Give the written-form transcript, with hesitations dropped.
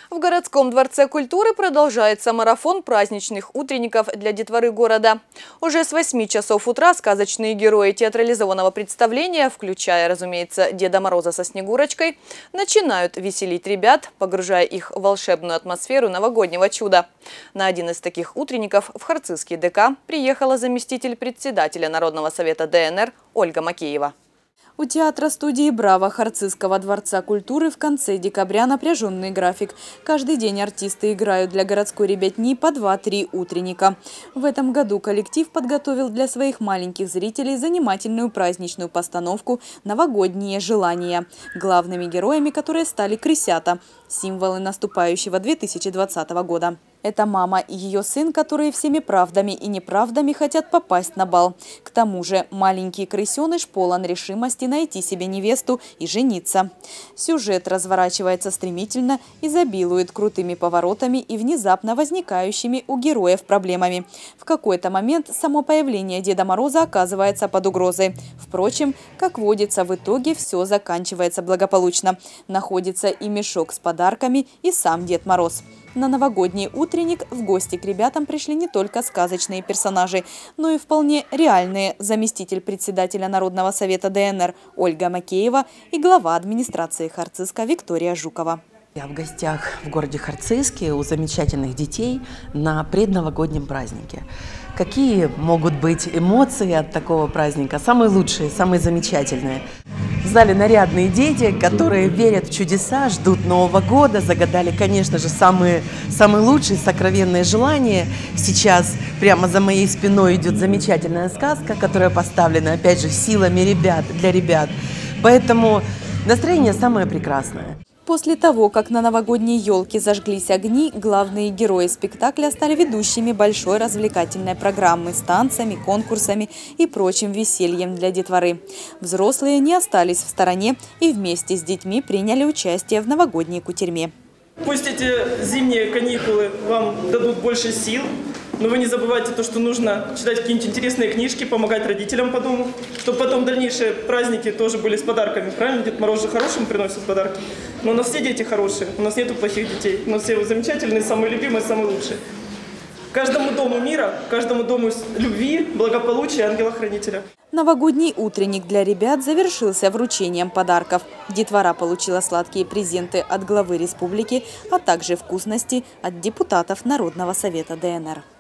В городском дворце культуры продолжается марафон праздничных утренников для детворы города. Уже с 8 часов утра сказочные герои театрализованного представления, включая, разумеется, Деда Мороза со Снегурочкой, начинают веселить ребят, погружая их в волшебную атмосферу новогоднего чуда. На один из таких утренников в Харцизский ДК приехала заместитель председателя Народного совета ДНР Ольга Макеева. У театра-студии «Браво» Харцизского дворца культуры в конце декабря напряженный график. Каждый день артисты играют для городской ребятни по 2-3 утренника. В этом году коллектив подготовил для своих маленьких зрителей занимательную праздничную постановку «Новогодние желания», главными героями которой стали крысята – символы наступающего 2020 года. Это мама и ее сын, которые всеми правдами и неправдами хотят попасть на бал. К тому же маленький крысеныш полон решимости найти себе невесту и жениться. Сюжет разворачивается стремительно, изобилует крутыми поворотами и внезапно возникающими у героев проблемами. В какой-то момент само появление Деда Мороза оказывается под угрозой. Впрочем, как водится, в итоге все заканчивается благополучно. Находится и мешок с подарками, и сам Дед Мороз. На новогодний утренник в гости к ребятам пришли не только сказочные персонажи, но и вполне реальные заместитель председателя Народного совета ДНР Ольга Макеева и глава администрации Харцизска Виктория Жукова. Я в гостях в городе Харцизске у замечательных детей на предновогоднем празднике. Какие могут быть эмоции от такого праздника? Самые лучшие, самые замечательные. В зале нарядные дети, которые верят в чудеса, ждут Нового года, загадали, конечно же, самые лучшие сокровенные желания. Сейчас прямо за моей спиной идет замечательная сказка, которая поставлена, опять же, силами ребят, для ребят. Поэтому настроение самое прекрасное. После того, как на новогодней елке зажглись огни, главные герои спектакля стали ведущими большой развлекательной программы с танцами, конкурсами и прочим весельем для детворы. Взрослые не остались в стороне и вместе с детьми приняли участие в новогодней кутерьме. Пусть эти зимние каникулы вам дадут больше сил, но вы не забывайте то, что нужно читать какие-нибудь интересные книжки, помогать родителям по дому, чтобы потом дальнейшие праздники тоже были с подарками. Правильно? Дед Мороз же хорошим приносит подарки. Но у нас все дети хорошие, у нас нету плохих детей. У нас все замечательные, самые любимые, самые лучшие. Каждому дому мира, каждому дому любви, благополучия, ангела-хранителя. Новогодний утренник для ребят завершился вручением подарков. Детвора получила сладкие презенты от главы республики, а также вкусности от депутатов Народного совета ДНР.